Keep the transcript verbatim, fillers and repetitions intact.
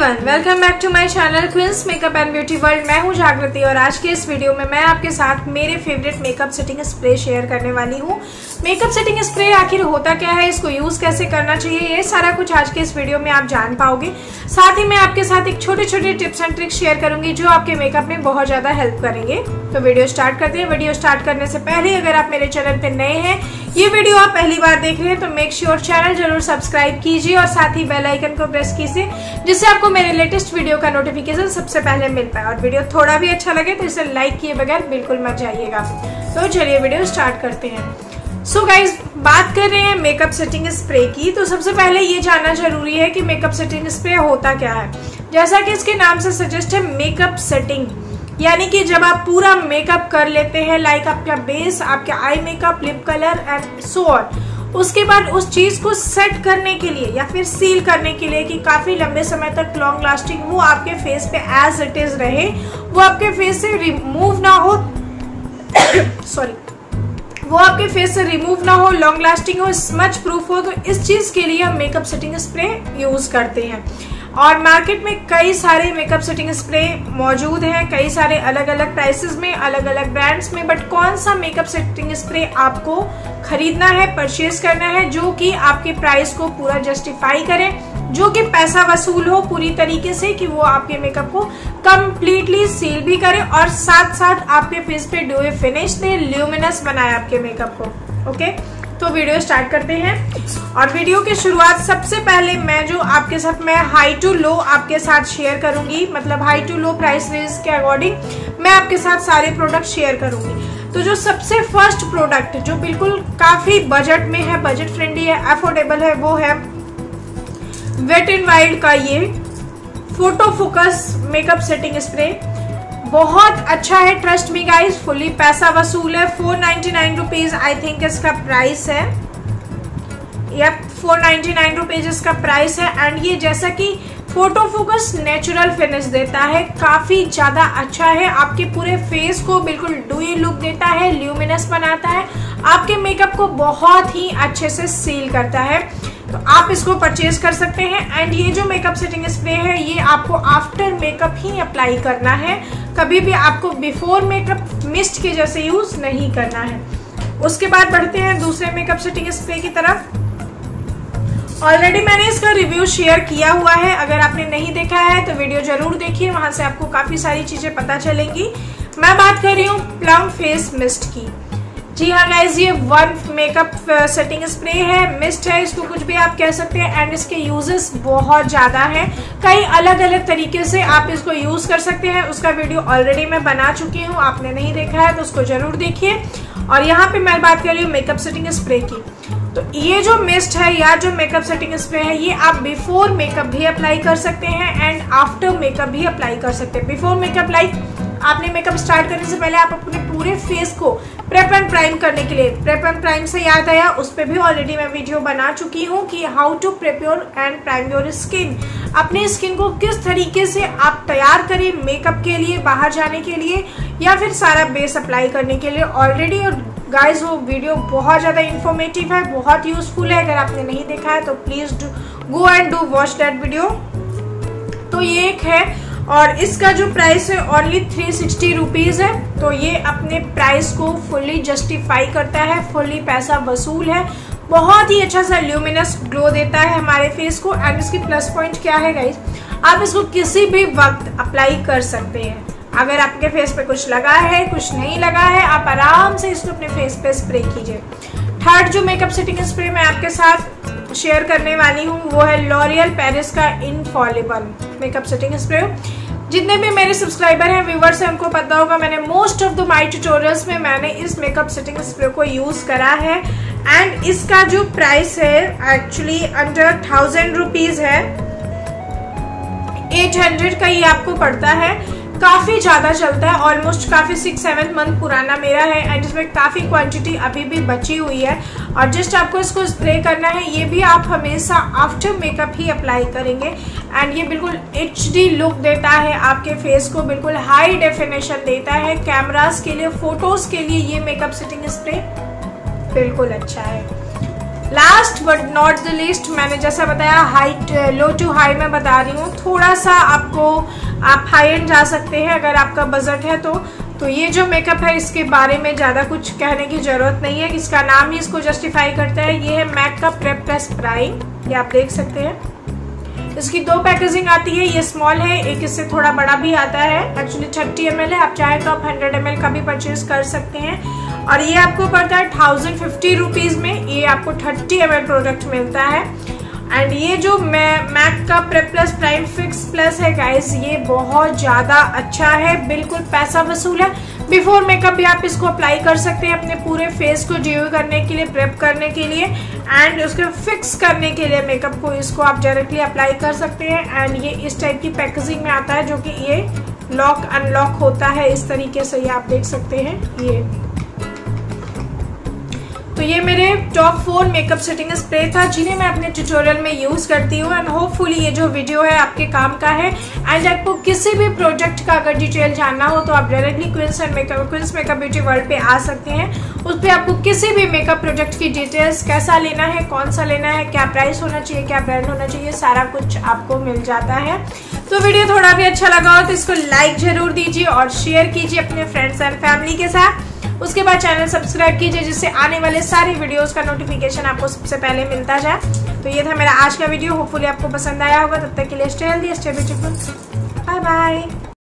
Everyone, welcome back to my channel queens makeup and beauty world. मैं हूं जागृति और आज के इस वीडियो में मैं आपके साथ मेरे favourite makeup setting spray share करने वाली हूं। मेकअप सेटिंग स्प्रे आखिर होता क्या है, इसको यूज कैसे करना चाहिए, ये सारा कुछ आज के इस वीडियो में आप जान पाओगे। साथ ही मैं आपके साथ एक छोटे छोटे टिप्स एंड ट्रिक्स शेयर करूंगी जो आपके मेकअप में बहुत ज्यादा हेल्प करेंगे। तो वीडियो स्टार्ट करते हैं। वीडियो स्टार्ट करने से पहले अगर आप मेरे चैनल पे नए हैं, ये वीडियो आप पहली बार देख रहे हैं, तो मेक श्योर चैनल जरूर सब्सक्राइब कीजिए और साथ ही बेल आइकन को प्रेस कीजिए जिससे आपको मेरे लेटेस्ट वीडियो का नोटिफिकेशन सबसे पहले मिल पाए। और वीडियो थोड़ा भी अच्छा लगे तो इसे लाइक किए बगैर बिल्कुल मत जाइएगा। तो चलिए वीडियो स्टार्ट करते हैं। सो गाइज, बात कर रहे हैं मेकअप सेटिंग स्प्रे की, तो सबसे पहले ये जानना जरूरी है कि मेकअप सेटिंग स्प्रे होता क्या है। जैसा कि इसके नाम से सजेस्ट है, मेकअप सेटिंग, यानी कि जब आप पूरा मेकअप कर लेते हैं, लाइक आपका बेस, आपका eye makeup, lip colour and so on, उसके बाद उस चीज को सेट करने के लिए या फिर सील करने के लिए कि काफी लंबे समय तक लॉन्ग लास्टिंग वो आपके फेस पे एज इट इज रहे, वो आपके फेस से रिमूव ना हो सॉरी वो आपके फेस से रिमूव ना हो, लॉन्ग लास्टिंग हो, स्मच प्रूफ हो, तो इस चीज के लिए हम मेकअप सेटिंग स्प्रे यूज करते हैं। और मार्केट में कई सारे मेकअप सेटिंग स्प्रे मौजूद हैं, कई सारे अलग अलग प्राइसेस में, अलग अलग ब्रांड्स में, बट कौन सा मेकअप सेटिंग स्प्रे आपको खरीदना है, परचेज करना है, जो कि आपके प्राइस को पूरा जस्टिफाई करे, जो कि पैसा वसूल हो पूरी तरीके से, कि वो आपके मेकअप को कंप्लीटली सील भी करे और साथ साथ आपके फेस पे ड्यूई फिनिश दे, ल्यूमिनस बनाए आपके मेकअप को। ओके, तो वीडियो स्टार्ट करते हैं। और वीडियो की शुरुआत सबसे पहले मैं जो आपके साथ मैं हाई टू लो आपके साथ शेयर करूंगी, मतलब high to low price range के अकॉर्डिंग मैं आपके साथ सारे प्रोडक्ट शेयर करूंगी। तो जो सबसे फर्स्ट प्रोडक्ट जो बिल्कुल काफी बजट में है, बजट फ्रेंडली है, अफोर्डेबल है, वो है वेट एंड वाइल्ड का ये photo focus makeup setting spray. बहुत अच्छा है, ट्रस्ट मी गाइस, फुली पैसा वसूल है। Four ninety nine rupees I think इसका प्राइस है, yup four ninety nine rupees इसका प्राइस है। एंड ये जैसा कि फोटो फोकस नेचुरल फिनिश देता है, काफी ज्यादा अच्छा है, आपके पूरे फेस को बिल्कुल ड्यूई लुक देता है, ल्यूमिनस बनाता है, आपके मेकअप को बहुत ही अच्छे से सील करता है। तो आप इसको परचेज कर सकते हैं। एंड ये जो मेकअप सेटिंग स्प्रे है, ये आपको आफ्टर मेकअप ही अप्लाई करना है, कभी भी आपको बिफोर मेकअप मिस्ट के जैसे यूज नहीं करना है। उसके बाद बढ़ते हैं दूसरे मेकअप सेटिंग स्प्रे की तरफ। ऑलरेडी मैंने इसका रिव्यू शेयर किया हुआ है, अगर आपने नहीं देखा है तो वीडियो जरूर देखिए, वहां से आपको काफी सारी चीजें पता चलेंगी। मैं बात कर रही हूँ प्लम फेस मिस्ट की। जी हाँ गाइज, ये वन मेकअप सेटिंग स्प्रे है, मिस्ट है, इसको कुछ भी आप कह सकते हैं। एंड इसके यूजेस बहुत ज्यादा हैं, कई अलग अलग तरीके से आप इसको यूज कर सकते हैं। उसका वीडियो ऑलरेडी मैं बना चुकी हूँ, आपने नहीं देखा है तो उसको जरूर देखिए। और यहाँ पे मैं बात कर रही हूँ मेकअप सेटिंग स्प्रे की। तो ये जो मिस्ट है या जो मेकअप सेटिंग स्प्रे है, ये आप बिफोर मेकअप भी अप्लाई कर सकते हैं एंड आफ्टर मेकअप भी अप्लाई कर सकते हैं। बिफोर मेकअप लाइक आपने मेकअप स्टार्ट करने से पहले आप अपने पूरे फेस को प्रेप एंड प्राइम करने के लिए, प्रेप एंड प्राइम से याद आया, उस पर भी ऑलरेडी मैं वीडियो बना चुकी हूँ कि how to prep your and prime your skin. अपनी स्किन को किस तरीके से आप तैयार करें मेकअप के लिए, बाहर जाने के लिए, या फिर सारा बेस अप्लाई करने के लिए ऑलरेडी। और गाइज, वो वीडियो बहुत ज्यादा इंफॉर्मेटिव है, बहुत यूजफुल है, अगर आपने नहीं देखा है तो please do go and do watch that video. तो ये एक है, और इसका जो प्राइस है ओनली थ्री सिक्सटी रुपीज है। तो ये अपने प्राइस को फुली जस्टिफाई करता है, फुली पैसा वसूल है, बहुत ही अच्छा सा ल्यूमिनस ग्लो देता है हमारे फेस को। एंड इसकी प्लस पॉइंट क्या है गाइस, आप इसको किसी भी वक्त अप्लाई कर सकते हैं। अगर आपके फेस पे कुछ लगा है, कुछ नहीं लगा है, आप आराम से इसको अपने फेस पे स्प्रे कीजिए। थर्ड जो मेकअप सेटिंग स्प्रे मैं आपके साथ शेयर करने वाली हूँ, वो है लॉरियल पेरिस का इनफॉलिबल मेकअप सेटिंग स्प्रे। जितने भी मेरे सब्सक्राइबर हैं, व्यूवर्स हैं, उनको पता होगा मैंने most of the my tutorials में मैंने इस मेकअप सेटिंग स्प्रे को यूज करा है। एंड इसका जो प्राइस है एक्चुअली अंडर थाउजेंड रुपीज है, एट हंड्रेड का ये आपको पड़ता है। काफी ज्यादा चलता है, ऑलमोस्ट काफी सिक्स सेवन मंथ पुराना मेरा है। एंड इसमें काफी क्वांटिटी अभी भी बची हुई है, और जस्ट आपको इसको स्प्रे करना है। ये भी आप हमेशा आफ्टर मेकअप ही अप्लाई करेंगे। एंड ये बिल्कुल एच डी लुक देता है आपके फेस को, बिल्कुल हाई डेफिनेशन देता है। कैमरास के लिए, फोटोज के लिए ये मेकअप सेटिंग स्प्रे बिल्कुल अच्छा है। Last but not the least, मैंने जैसा बताया हाइट लो टू हाई में बता रही हूँ। थोड़ा सा आपको आप हाई एंड जा सकते हैं अगर आपका बजट है तो। तो ये जो मेकअप है इसके बारे में ज़्यादा कुछ कहने की ज़रूरत नहीं है, इसका नाम ही इसको जस्टिफाई करता है। ये है मैक का प्रेप प्लस प्राइम, ये आप देख सकते हैं। इसकी दो पैकेजिंग आती है, ये स्मॉल है, एक इससे थोड़ा बड़ा भी आता है। एक्चुअली थर्टी एम एल है, आप चाहे तो आप हंड्रेड एम एल का भी परचेज कर सकते हैं। और ये आपको पड़ता है थाउजेंड फिफ्टी रुपीज़ में, ये आपको थर्टी एम एल प्रोडक्ट मिलता है। एंड ये जो मैक का prep plus prime fix plus है गाइस, ये बहुत ज़्यादा अच्छा है, बिल्कुल पैसा वसूल है। बिफोर मेकअप भी आप इसको अप्लाई कर सकते हैं अपने पूरे फेस को ड्यू करने के लिए, प्रेप करने के लिए एंड उसको फिक्स करने के लिए मेकअप को इसको आप डायरेक्टली अप्लाई कर सकते हैं। एंड ये इस टाइप की पैकेजिंग में आता है जो कि ये लॉक अनलॉक होता है इस तरीके से, ये आप देख सकते हैं। ये तो ये मेरे top four makeup setting spray था जिन्हें मैं अपने ट्यूटोरियल में यूज़ करती हूँ। एंड होपफुली ये जो वीडियो है आपके काम का है। एंड आपको किसी भी प्रोडक्ट का अगर डिटेल जानना हो तो आप directly queens and makeup queens makeup beauty world पे आ सकते हैं। उस पर आपको किसी भी मेकअप प्रोडक्ट की डिटेल्स, कैसा लेना है, कौन सा लेना है, क्या प्राइस होना चाहिए, क्या ब्रांड होना चाहिए, सारा कुछ आपको मिल जाता है। तो वीडियो थोड़ा भी अच्छा लगा हो तो इसको लाइक जरूर दीजिए और शेयर कीजिए अपने फ्रेंड्स एंड फैमिली के साथ। उसके बाद चैनल सब्सक्राइब कीजिए जिससे आने वाले सारी वीडियोस का नोटिफिकेशन आपको सबसे पहले मिलता जाए। तो ये था मेरा आज का वीडियो, होपफुली आपको पसंद आया होगा। तब तक के लिए stay healthy, stay beautiful, bye bye.